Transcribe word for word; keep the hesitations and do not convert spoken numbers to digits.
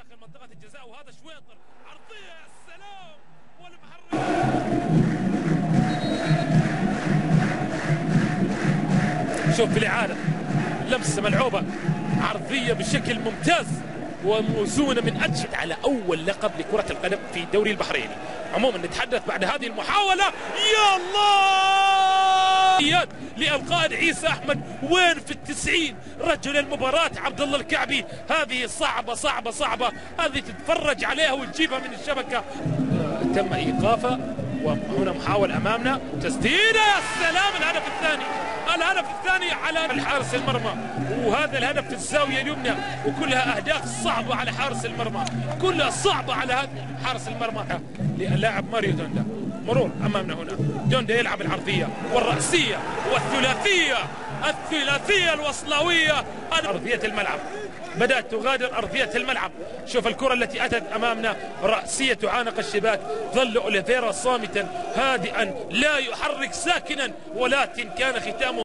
داخل منطقة الجزاء، وهذا شويطر عرضية يا سلام والمحرك. شوف في الإعادة لمسة ملعوبة عرضية بشكل ممتاز وموزونة من أجل على أول لقب لكرة القدم في الدوري البحريني. عموما نتحدث بعد هذه المحاولة، يا الله للقائد عيسى أحمد وين في التسعين رجل المباراة عبد الله الكعبي. هذه صعبة صعبة صعبة، هذه تتفرج عليها وتجيبها من الشبكة. تم إيقافها وهنا محاول أمامنا تسديدة، يا سلام الهدف الثاني، الهدف الثاني على الحارس المرمى، وهذا الهدف في الزاوية اليمنى، وكلها أهداف صعبة على حارس المرمى، كلها صعبة على هذا حارس المرمى. للاعب ماريو دوندا مرور أمامنا هنا، دوندا يلعب العرضية والرأسية والثلاثية، الثلاثية الوصلاوية. أرضية الملعب بدأت تغادر أرضية الملعب. شوف الكرة التي أتت أمامنا، رأسية تعانق الشباك، ظل أوليفيرا صامتا هادئا لا يحرك ساكنا، ولكن كان ختامه